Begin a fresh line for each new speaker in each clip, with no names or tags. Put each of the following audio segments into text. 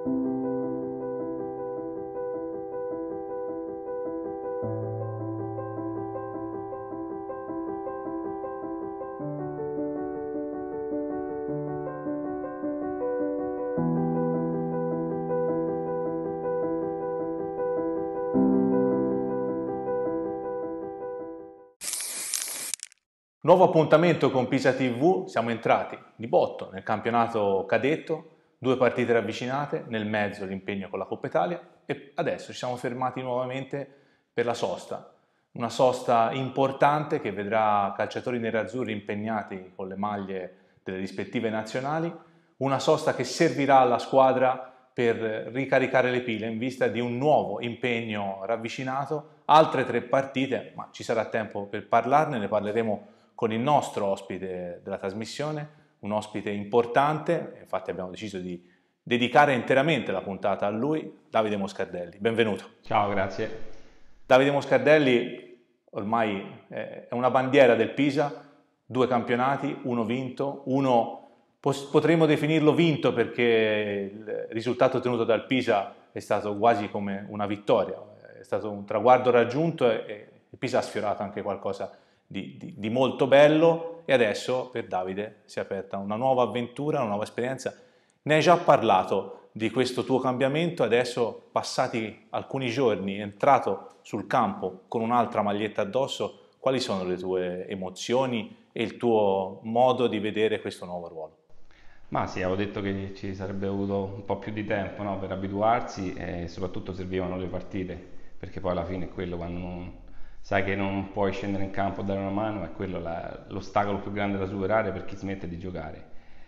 Nuovo appuntamento con Pisa TV, siamo entrati di botto nel campionato cadetto, 2 partite ravvicinate, nel mezzo l'impegno con la Coppa Italia e adesso ci siamo fermati nuovamente per la sosta, una sosta importante che vedrà calciatori nerazzurri impegnati con le maglie delle rispettive nazionali, una sosta che servirà alla squadra per ricaricare le pile in vista di un nuovo impegno ravvicinato, altre 3 partite, ma ci sarà tempo per parlarne, ne parleremo con il nostro ospite della trasmissione, un ospite importante, infatti abbiamo deciso di dedicare interamente la puntata a lui, Davide Moscardelli. Benvenuto.
Ciao, grazie.
Davide Moscardelli ormai è una bandiera del Pisa, 2 campionati, uno vinto, uno potremmo definirlo vinto perché il risultato ottenuto dal Pisa è stato quasi come una vittoria, è stato un traguardo raggiunto e il Pisa ha sfiorato anche qualcosa di molto bello e adesso per Davide si è aperta una nuova avventura, una nuova esperienza. Ne hai già parlato di questo tuo cambiamento, adesso passati alcuni giorni, entrato sul campo con un'altra maglietta addosso, quali sono le tue emozioni e il tuo modo di vedere questo nuovo ruolo?
Ma sì, avevo detto che ci sarebbe avuto un po' più di tempo, no, per abituarsi e soprattutto servivano le partite, perché poi alla fine è quello quando sai che non puoi scendere in campo a dare una mano, è quello l'ostacolo più grande da superare per chi smette di giocare.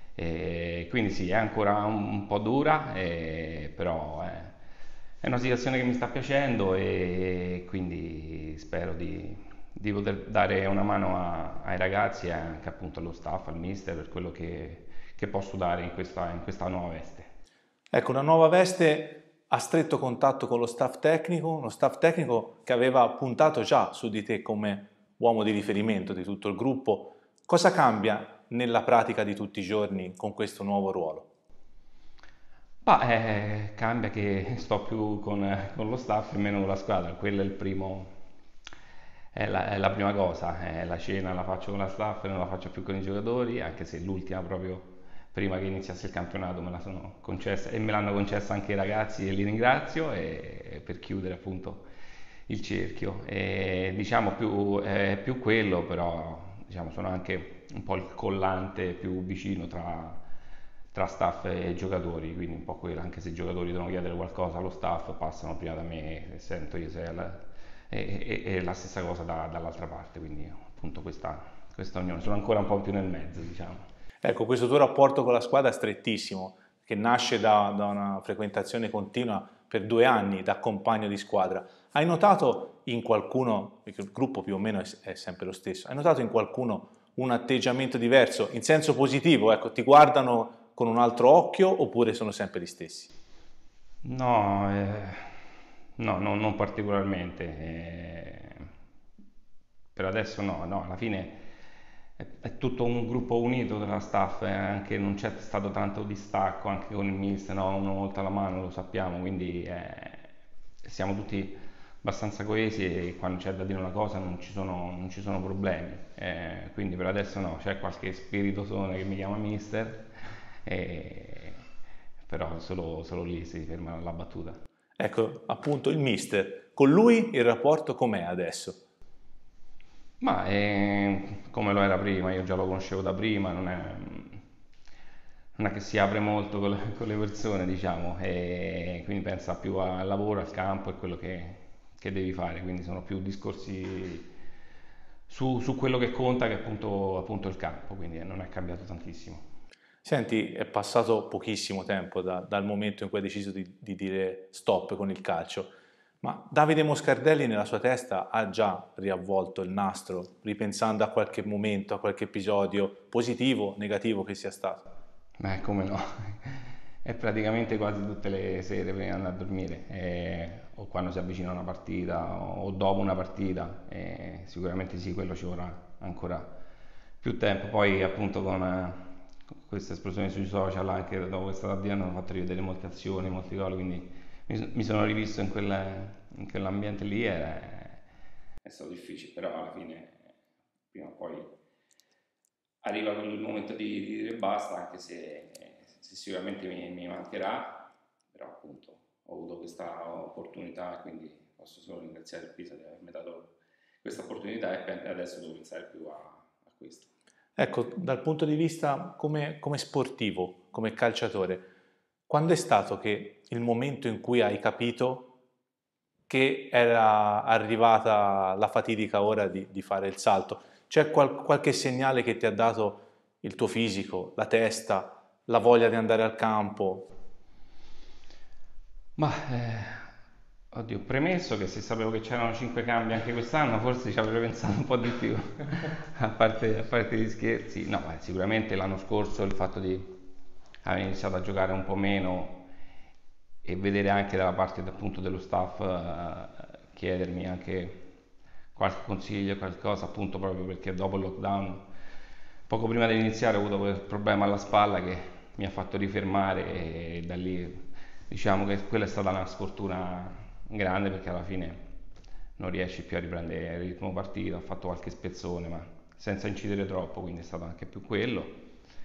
E quindi sì, è ancora un po' dura, però è una situazione che mi sta piacendo e quindi spero di poter dare una mano ai ragazzi e anche appunto allo staff, al mister, per quello che posso dare in questa nuova veste.
Ecco, una nuova veste a stretto contatto con lo staff tecnico, uno staff tecnico che aveva puntato già su di te come uomo di riferimento di tutto il gruppo. Cosa cambia nella pratica di tutti i giorni con questo nuovo ruolo?
Cambia che sto più con lo staff e meno con la squadra, quello è il primo, è la prima cosa, la cena la faccio con la staff e non la faccio più con i giocatori, anche se l'ultima proprio prima che iniziasse il campionato me la sono concessa e me l'hanno concessa anche i ragazzi e li ringrazio e per chiudere appunto il cerchio. E, diciamo più quello, però diciamo, sono anche un po' il collante più vicino tra staff e giocatori, quindi un po' quello, anche se i giocatori devono chiedere qualcosa allo staff, passano prima da me e sento io se è la stessa cosa dall'altra parte, quindi appunto questa unione, sono ancora un po' più nel mezzo, diciamo.
Ecco, questo tuo rapporto con la squadra è strettissimo, che nasce da una frequentazione continua per 2 anni da compagno di squadra. Hai notato in qualcuno, perché il gruppo più o meno è sempre lo stesso, hai notato in qualcuno un atteggiamento diverso, in senso positivo? Ecco, ti guardano con un altro occhio oppure sono sempre gli stessi?
No, non particolarmente. Per adesso no, alla fine è tutto un gruppo unito della staff, anche non c'è stato tanto distacco anche con il mister, no? Uno volta la mano, lo sappiamo, quindi siamo tutti abbastanza coesi e quando c'è da dire una cosa non ci sono problemi. Quindi per adesso no, c'è qualche spiritosone che mi chiama mister, eh, però solo lì si ferma la battuta.
Ecco, appunto il mister. Con lui il rapporto com'è adesso?
Ma come lo era prima, io già lo conoscevo da prima, non è che si apre molto con le persone, diciamo, e quindi pensa più al lavoro, al campo e quello che devi fare, quindi sono più discorsi su quello che conta che appunto il campo, quindi non è cambiato tantissimo.
Senti, è passato pochissimo tempo dal momento in cui hai deciso di dire stop con il calcio, ma Davide Moscardelli nella sua testa ha già riavvolto il nastro, ripensando a qualche momento, a qualche episodio positivo, negativo che sia stato.
Come no, è praticamente quasi tutte le sere prima di andare a dormire, o quando si avvicina una partita o dopo una partita, sicuramente sì, quello ci vorrà ancora più tempo. Poi appunto con questa esplosione sui social, anche dopo che è stata avviata, hanno fatto rivedere molte azioni, molti gol, quindi mi sono rivisto in quell'ambiente lì, è stato difficile, però alla fine prima o poi arriva il momento di dire basta, anche se sicuramente mi mancherà, però appunto ho avuto questa opportunità e quindi posso solo ringraziare il Pisa di avermi dato questa opportunità e adesso devo pensare più a questo.
Ecco, dal punto di vista come sportivo, come calciatore, quando è stato che il momento in cui hai capito che era arrivata la fatidica ora di fare il salto? C'è qualche segnale che ti ha dato il tuo fisico, la testa, la voglia di andare al campo?
Ma oddio, premesso che se sapevo che c'erano 5 cambi anche quest'anno, forse ci avrei pensato un po' di più, a parte gli scherzi. No, sicuramente l'anno scorso il fatto di aver iniziato a giocare un po' meno e vedere anche dalla parte appunto dello staff chiedermi anche qualche consiglio, qualcosa, appunto proprio perché dopo il lockdown, poco prima di iniziare, ho avuto quel problema alla spalla che mi ha fatto rifermare e da lì diciamo che quella è stata una sfortuna grande, perché alla fine non riesci più a riprendere il ritmo partito. Ho fatto qualche spezzone ma senza incidere troppo, quindi è stato anche più quello.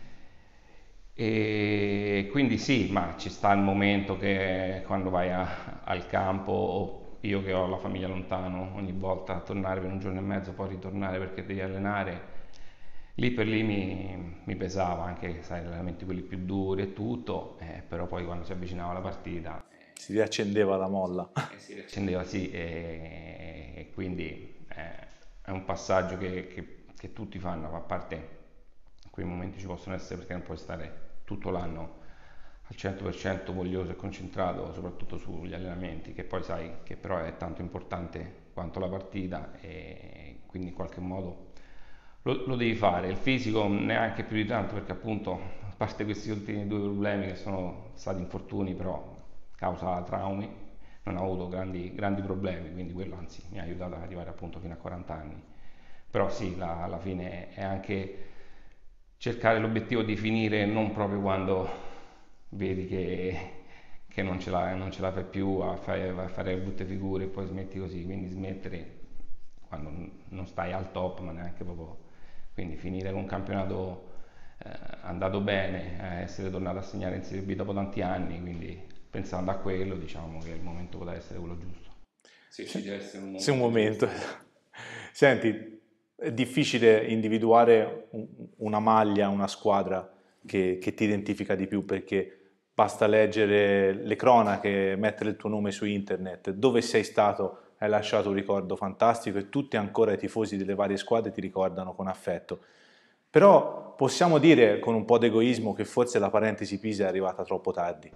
E quindi sì, ma ci sta il momento che quando vai al campo, o io che ho la famiglia lontano, ogni volta tornare per un giorno e mezzo, poi ritornare perché devi allenare, lì per lì mi pesava, anche sai, gli allenamenti quelli più duri e tutto, però poi quando si avvicinava la partita
Si riaccendeva la molla.
si riaccendeva, sì, e quindi è un passaggio che tutti fanno, a parte quei momenti ci possono essere perché non puoi stare tutto l'anno al 100% voglioso e concentrato, soprattutto sugli allenamenti, che poi sai che però è tanto importante quanto la partita, e quindi in qualche modo lo devi fare. Il fisico neanche più di tanto, perché appunto, a parte questi ultimi due problemi che sono stati infortuni, però causa traumi, non ho avuto grandi problemi, quindi quello anzi mi ha aiutato ad arrivare appunto fino a 40 anni. Però sì, alla fine è anche cercare l'obiettivo di finire non proprio quando vedi che non ce la fai più a fare brutte figure e poi smetti così, quindi smettere quando non stai al top, ma neanche proprio, quindi finire con un campionato andato bene, essere tornato a segnare in Serie B dopo tanti anni, quindi pensando a quello diciamo che il momento poteva essere quello giusto. Se ci deve essere un
Sì, un
momento
momento. Senti, è difficile individuare una maglia, una squadra che ti identifica di più, perché basta leggere le cronache, mettere il tuo nome su internet, dove sei stato, hai lasciato un ricordo fantastico e tutti ancora i tifosi delle varie squadre ti ricordano con affetto. Però possiamo dire con un po' d'egoismo che forse la parentesi Pisa è arrivata troppo tardi.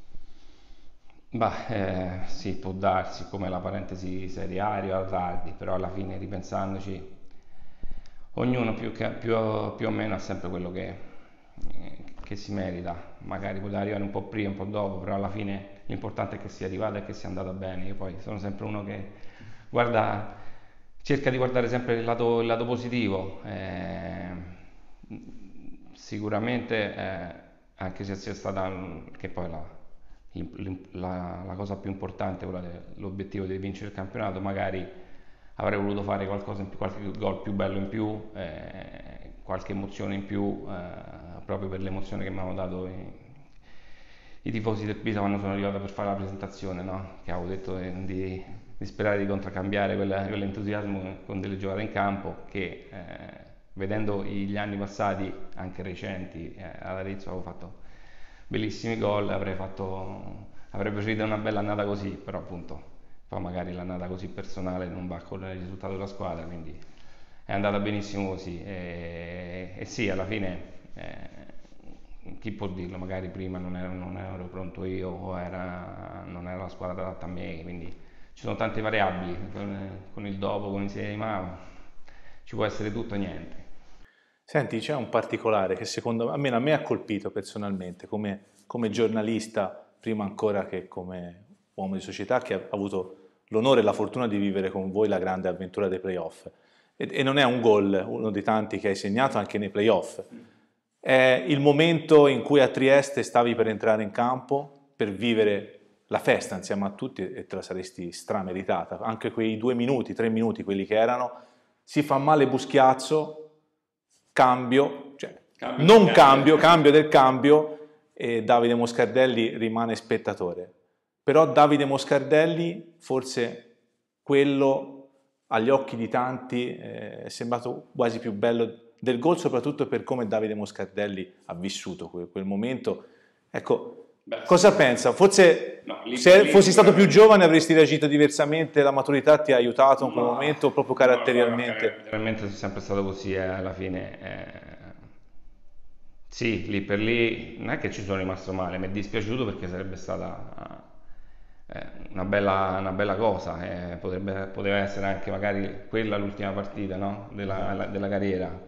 Bah, sì, può darsi, come la parentesi Serie A arriva tardi, però alla fine ripensandoci, ognuno più o meno ha sempre quello che si merita. Magari poteva arrivare un po' prima, un po' dopo, però alla fine l'importante è che sia arrivata e che sia andata bene. Io poi sono sempre uno che guarda, cerca di guardare sempre il lato positivo. Sicuramente, anche se sia stata, che poi la cosa più importante, l'obiettivo di vincere il campionato, magari avrei voluto fare qualcosa in più, qualche gol più bello in più, qualche emozione in più, proprio per l'emozione che mi hanno dato i tifosi del Pisa quando sono arrivato per fare la presentazione, no? Che avevo detto di sperare di contraccambiare quell'entusiasmo con delle giocate in campo che, vedendo gli anni passati, anche recenti, ad Arezzo avevo fatto bellissimi gol, avrei preferito una bella annata così, però appunto poi magari l'annata così personale non va con il risultato della squadra, quindi è andata benissimo così, e sì, alla fine chi può dirlo, magari prima non ero pronto io, o non era la squadra adatta a me, quindi ci sono tante variabili, con il dopo, con i sei, ma ci può essere tutto o niente.
Senti, c'è un particolare che secondo me, almeno a me ha colpito personalmente, come giornalista, prima ancora che come uomo di società, che ha avuto l'onore e la fortuna di vivere con voi la grande avventura dei playoff. E non è un gol, uno dei tanti che hai segnato anche nei playoff. È il momento in cui a Trieste stavi per entrare in campo, per vivere la festa insieme a tutti e te la saresti strameritata. Anche quei 2 minuti, 3 minuti, quelli che erano, si fa male Buschiazzo, cambio, cioè non cambio, cambio del cambio e Davide Moscardelli rimane spettatore. Però Davide Moscardelli, forse quello agli occhi di tanti è sembrato quasi più bello del gol, soprattutto per come Davide Moscardelli ha vissuto quel momento. Ecco, cosa pensa? Forse se fossi stato più giovane avresti reagito diversamente, la maturità ti ha aiutato in quel momento, proprio caratterialmente?
Caratterialmente sono sempre stato così, alla fine. Sì, lì per lì non è che ci sono rimasto male, mi è dispiaciuto perché sarebbe stata una bella cosa, poteva essere anche magari quella l'ultima partita, no? della carriera.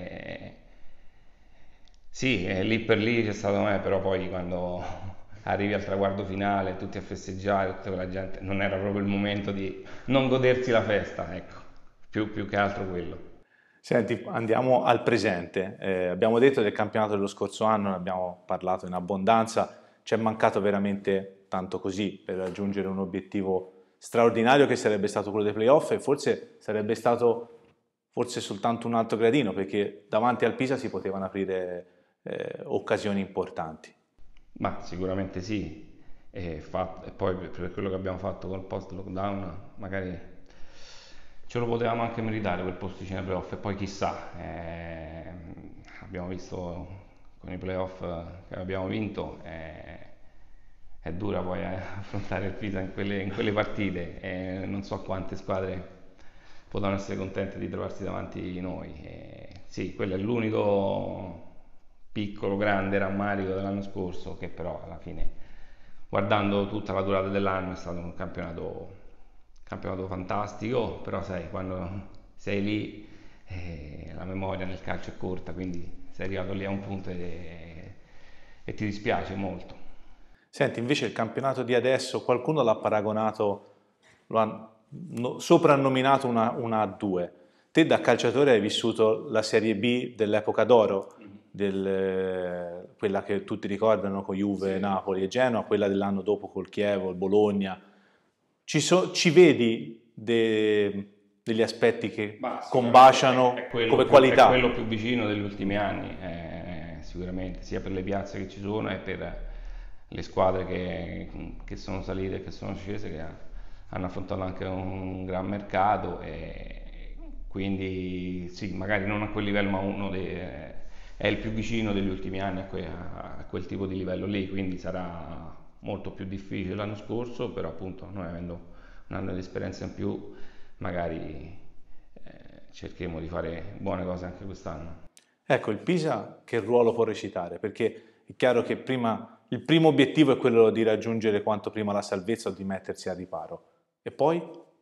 Sì, lì per lì c'è stato me, però poi quando arrivi al traguardo finale, tutti a festeggiare, tutta quella gente, non era proprio il momento di non godersi la festa, ecco, più che altro quello.
Senti, andiamo al presente. Abbiamo detto del campionato dello scorso anno, ne abbiamo parlato in abbondanza, ci è mancato veramente tanto così per raggiungere un obiettivo straordinario che sarebbe stato quello dei playoff e forse sarebbe stato soltanto un altro gradino perché davanti al Pisa si potevano aprire occasioni importanti.
Ma sicuramente sì, e poi per quello che abbiamo fatto col post-lockdown, magari ce lo potevamo anche meritare quel posticino ai playoff e poi chissà, abbiamo visto con i playoff che abbiamo vinto, è dura poi affrontare il Pisa in quelle partite, non so quante squadre potranno essere contente di trovarsi davanti noi. Sì, quello è l'unico piccolo, grande rammarico dell'anno scorso, che però alla fine, guardando tutta la durata dell'anno, è stato un campionato fantastico, però sai, quando sei lì la memoria nel calcio è corta, quindi sei arrivato lì a un punto e ti dispiace molto.
Senti, invece il campionato di adesso, qualcuno l'ha paragonato, lo ha soprannominato una A2. Te da calciatore hai vissuto la Serie B dell'epoca d'oro, quella che tutti ricordano con Juve,
Sì.
Napoli e Genoa, quella dell'anno dopo col Chievo, il Bologna. Ci vedi degli aspetti che combaciano come
È
qualità?
quello più vicino degli ultimi anni, sicuramente, sia per le piazze che ci sono e per le squadre che sono salite e che sono scese, che hanno affrontato anche un gran mercato e quindi sì, magari non a quel livello, ma è il più vicino degli ultimi anni a quel tipo di livello lì, quindi sarà molto più difficile l'anno scorso, però appunto noi avendo un anno di esperienza in più magari cercheremo di fare buone cose anche quest'anno.
Ecco, il Pisa che ruolo può recitare? Perché è chiaro che il primo obiettivo è quello di raggiungere quanto prima la salvezza o di mettersi al riparo. E poi?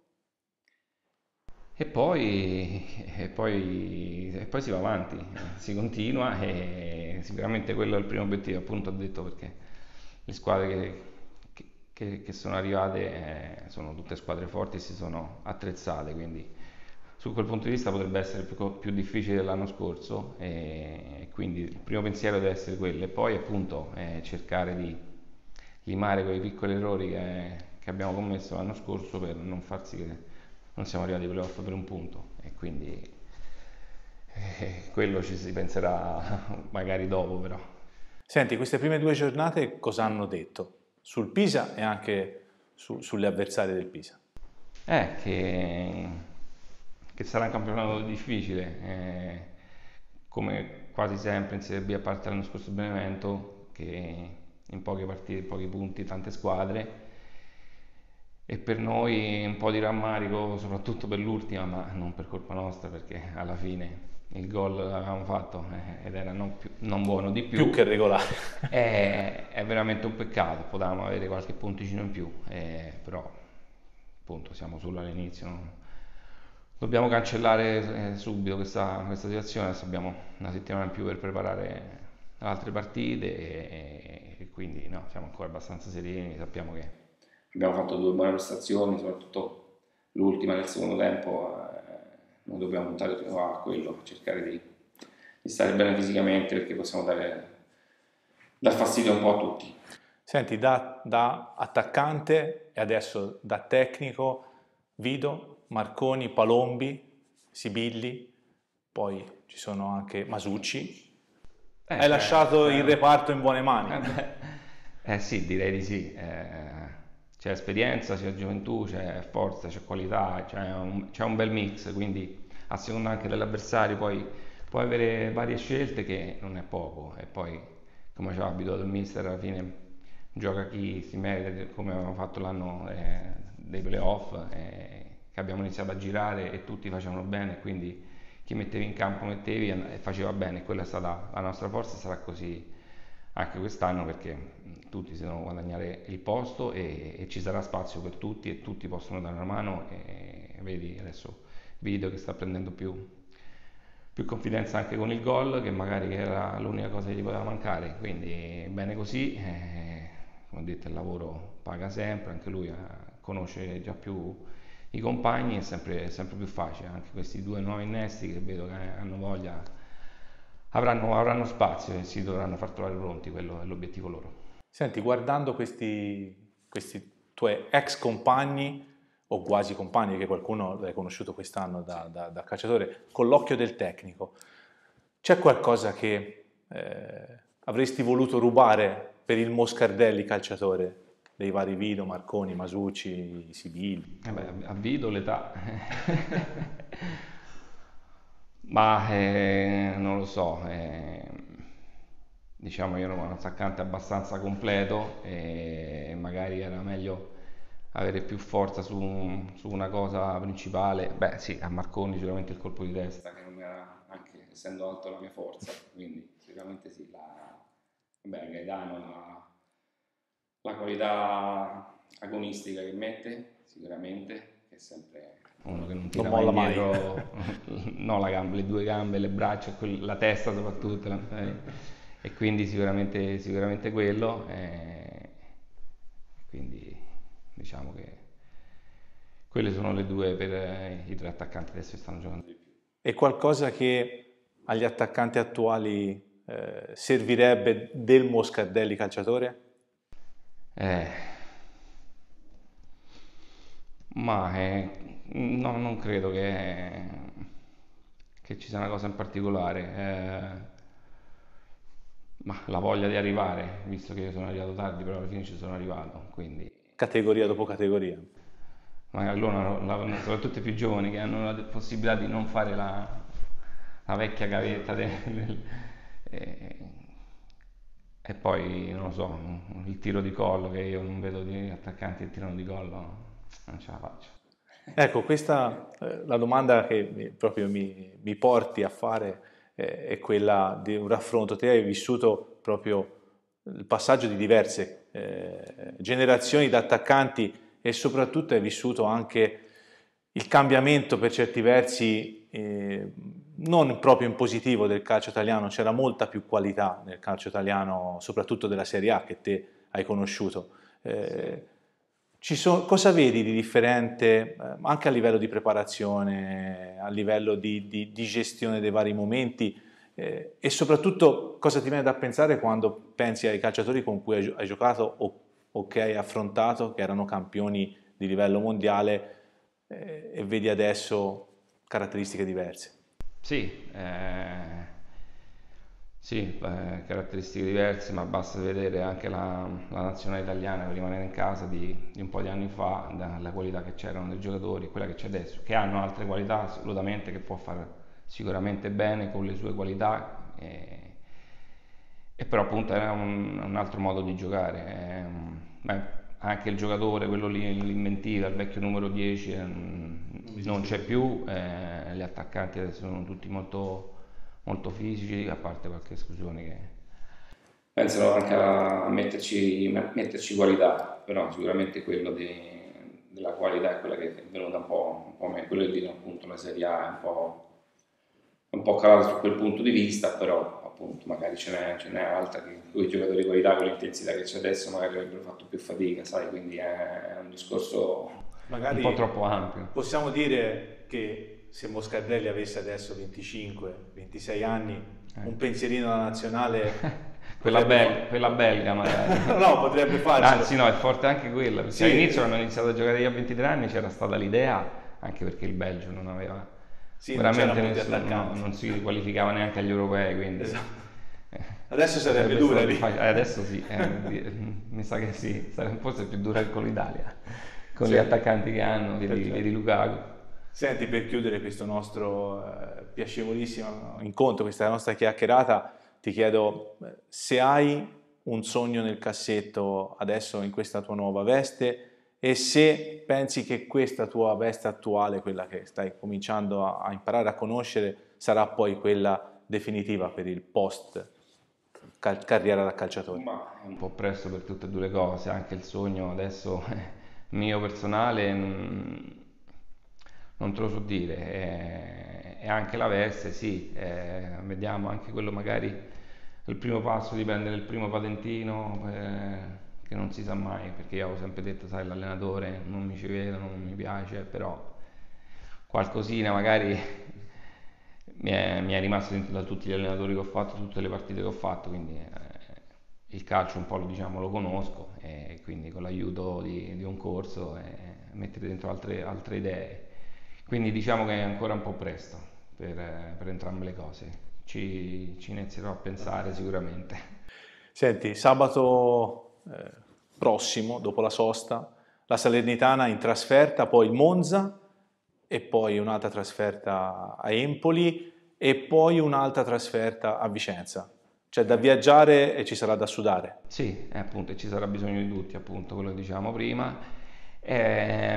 E poi si va avanti, si continua e sicuramente quello è il primo obiettivo, appunto ho detto perché le squadre che sono arrivate sono tutte squadre forti e si sono attrezzate, quindi su quel punto di vista potrebbe essere più difficile dell'anno scorso e quindi il primo pensiero deve essere quello e poi appunto cercare di limare quei piccoli errori che abbiamo commesso l'anno scorso per non far sì che non siamo arrivati ai playoff per un punto e quindi quello ci si penserà magari dopo però.
Senti, queste prime 2 giornate cosa hanno detto? Sul Pisa e anche sulle avversarie del Pisa?
Che sarà un campionato difficile, come quasi sempre in Serie B, a parte l'anno scorso Benevento, che in poche partite, pochi punti, tante squadre, e per noi un po' di rammarico, soprattutto per l'ultima, ma non per colpa nostra, perché alla fine il gol l'avevamo fatto ed era non buono di
Più che regolare.
è veramente un peccato, potevamo avere qualche punticino in più, però appunto siamo solo all'inizio. No? Dobbiamo cancellare subito questa situazione, adesso abbiamo una settimana in più per preparare altre partite e quindi no, siamo ancora abbastanza sereni, sappiamo che abbiamo fatto 2 buone prestazioni, soprattutto l'ultima nel secondo tempo, non dobbiamo puntare a quello, cercare di stare bene fisicamente, perché possiamo dar fastidio un po' a tutti.
Senti, da attaccante e adesso da tecnico, Vido, Marconi, Palombi, Sibilli, poi ci sono anche Masucci. Hai lasciato il reparto in buone mani.
Sì, direi di sì. C'è esperienza, c'è gioventù, c'è forza, c'è qualità, c'è un bel mix, quindi a seconda anche dell'avversario poi puoi avere varie scelte, che non è poco. E poi, come ci ha abituato il mister, alla fine gioca chi si merita, come avevamo fatto l'anno dei playoff, che abbiamo iniziato a girare e tutti facevano bene, quindi chi mettevi in campo mettevi e faceva bene. Quella è stata la nostra forza, sarà così anche quest'anno, perché tutti si devono guadagnare il posto e ci sarà spazio per tutti e tutti possono dare una mano. E vedi adesso Video che sta prendendo più confidenza anche con il gol, che magari era l'unica cosa che gli poteva mancare, quindi bene così. Come ho detto, il lavoro paga sempre, anche lui conosce già più i compagni, è sempre più facile. Anche questi due nuovi innesti che vedo che hanno voglia avranno spazio e si dovranno far trovare pronti, quello è l'obiettivo loro.
Senti, guardando questi tuoi ex compagni o quasi compagni, che qualcuno l'hai conosciuto quest'anno da calciatore, con l'occhio del tecnico, c'è qualcosa che avresti voluto rubare per il Moscardelli calciatore, dei vari Vido, Marconi, Masucci, Sibilli?
A Vido l'età. Ma non lo so, diciamo io ero un attaccante abbastanza completo e magari era meglio avere più forza su una cosa principale. Beh sì, a Marconi sicuramente il colpo di testa, che non era, anche essendo alto, la mia forza, quindi sicuramente sì. Vabbè, Gaetano, la qualità agonistica che mette, sicuramente, che è sempre uno che non tira mai indietro, no, la gamba, le due gambe, le braccia, la testa soprattutto, e quindi sicuramente quello. Quindi diciamo che quelle sono le due per i tre attaccanti adesso che stanno giocando di più.
E qualcosa che agli attaccanti attuali servirebbe del Moscardelli calciatore?
No, non credo che ci sia una cosa in particolare. Ma la voglia di arrivare, visto che io sono arrivato tardi, però alla fine ci sono arrivato, quindi...
Categoria dopo categoria.
Magari loro, soprattutto i più giovani, che hanno la possibilità di non fare la vecchia gavetta e poi, non lo so, il tiro di collo, che io non vedo di attaccanti che tirano di collo, non ce la faccio.
Ecco, questa la domanda che proprio mi porti a fare è quella di un raffronto. Te hai vissuto proprio il passaggio di diverse generazioni di attaccanti e soprattutto hai vissuto anche il cambiamento per certi versi non proprio in positivo del calcio italiano. C'era molta più qualità nel calcio italiano, soprattutto della Serie A che te hai conosciuto. Cosa vedi di differente anche a livello di preparazione, a livello di gestione dei vari momenti e soprattutto cosa ti viene da pensare quando pensi ai calciatori con cui hai giocato o che hai affrontato, che erano campioni di livello mondiale e vedi adesso caratteristiche diverse?
Sì, caratteristiche diverse, ma basta vedere anche la nazionale italiana, per rimanere in casa, di un po' di anni fa, la qualità che c'erano dei giocatori e quella che c'è adesso, che hanno altre qualità assolutamente, che può fare sicuramente bene con le sue qualità, e però appunto era un altro modo di giocare. Anche il giocatore, quello lì, l'inventiva, il vecchio numero 10, non c'è più, gli attaccanti adesso sono tutti molto fisici, a parte qualche esclusione che pensano anche a metterci qualità, però sicuramente quello della qualità è quella che è venuta un po' meglio, quello di appunto la Serie A è un po' calata su quel punto di vista, però appunto magari ce n'è altra che con i giocatori di qualità, con l'intensità che c'è adesso, magari avrebbero fatto più fatica, sai, quindi è un discorso magari un po' troppo ampio.
Possiamo dire che se Moscardelli avesse adesso 25-26 anni un pensierino alla nazionale.
Quella belga magari.
No, potrebbe farcelo.
Anzi no, è forte anche quella, perché
Sì.
all'inizio quando ho iniziato a giocare io a 23 anni c'era stata l'idea, anche perché il Belgio non aveva veramente nessuno, non si qualificava neanche agli europei, quindi...
Esatto. Adesso sarebbe dura lì.
Adesso sì, mi sa che sì, forse più dura che con l'Italia, con gli attaccanti che hanno, vedi Lukaku.
Senti, per chiudere questo nostro piacevolissimo incontro, questa nostra chiacchierata, ti chiedo se hai un sogno nel cassetto adesso in questa tua nuova veste e se pensi che questa tua veste attuale, quella che stai cominciando a imparare a conoscere, sarà poi quella definitiva per il post carriera da calciatore.
Ma è un po' presto per tutte e due le cose, anche il sogno adesso mio personale non te lo so dire, e anche la veste sì, vediamo anche quello magari il primo passo di prendere il primo patentino, che non si sa mai, perché io avevo sempre detto, sai, l'allenatore non mi ci vedo, non mi piace, però qualcosina magari mi è rimasto dentro da tutti gli allenatori che ho fatto, tutte le partite che ho fatto, quindi il calcio un po' lo conosco, e quindi con l'aiuto di un corso mettere dentro altre idee. Quindi diciamo che è ancora un po' presto per entrambe le cose. Ci inizierò a pensare sicuramente.
Senti, sabato prossimo, dopo la sosta, la Salernitana in trasferta, poi il Monza e poi un'altra trasferta a Empoli e poi un'altra trasferta a Vicenza. C'è da viaggiare e ci sarà da sudare.
Sì, appunto, ci sarà bisogno di tutti, appunto, quello che dicevamo prima. È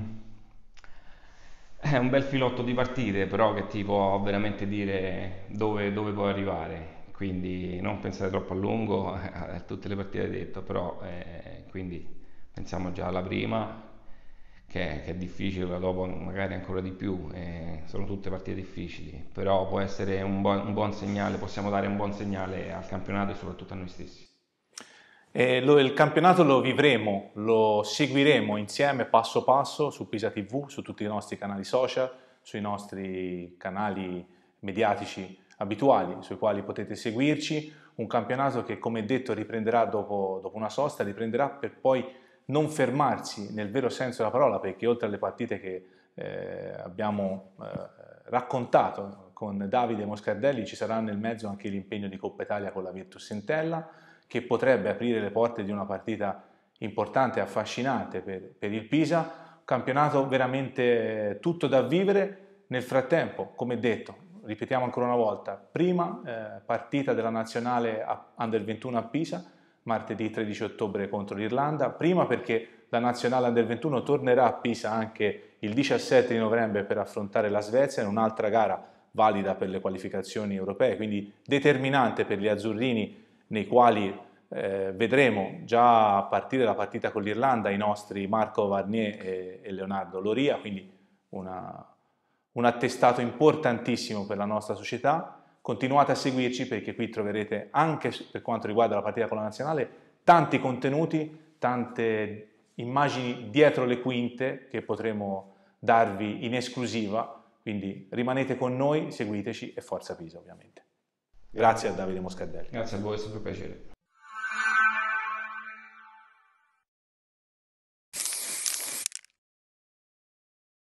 un bel filotto di partite, però che ti può veramente dire dove puoi arrivare. Quindi non pensare troppo a lungo a tutte le partite hai detto, però quindi pensiamo già alla prima, che è difficile, la dopo magari ancora di più, sono tutte partite difficili, però può essere un buon segnale, possiamo dare un buon segnale al campionato e soprattutto a noi stessi.
Il campionato lo vivremo, lo seguiremo insieme passo passo su Pisa TV, su tutti i nostri canali social, sui nostri canali mediatici abituali sui quali potete seguirci. Un campionato che, come detto, riprenderà dopo una sosta, riprenderà per poi non fermarsi nel vero senso della parola, perché oltre alle partite che abbiamo raccontato con Davide Moscardelli ci sarà nel mezzo anche l'impegno di Coppa Italia con la Virtus Entella, che potrebbe aprire le porte di una partita importante e affascinante per il Pisa, un campionato veramente tutto da vivere. Nel frattempo, come detto, ripetiamo ancora una volta, prima partita della nazionale Under 21 a Pisa, martedì 13 ottobre contro l'Irlanda, prima perché la nazionale Under 21 tornerà a Pisa anche il 17 di novembre per affrontare la Svezia in un'altra gara valida per le qualificazioni europee, quindi determinante per gli azzurrini, nei quali vedremo già a partire dalla partita con l'Irlanda i nostri Marco Varnier e Leonardo Loria, quindi un attestato importantissimo per la nostra società. Continuate a seguirci perché qui troverete, anche per quanto riguarda la partita con la nazionale, tanti contenuti, tante immagini dietro le quinte che potremo darvi in esclusiva, quindi rimanete con noi, seguiteci e forza Pisa ovviamente. Grazie a Davide Moscardelli.
Grazie a voi, è stato un piacere.